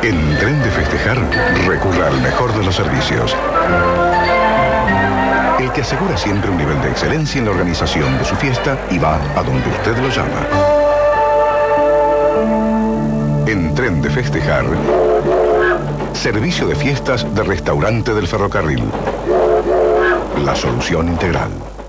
En Tren de Festejar, recurra al mejor de los servicios. El que asegura siempre un nivel de excelencia en la organización de su fiesta y va a donde usted lo llama. En Tren de Festejar, servicio de fiestas de Restaurante del Ferrocarril. La solución integral.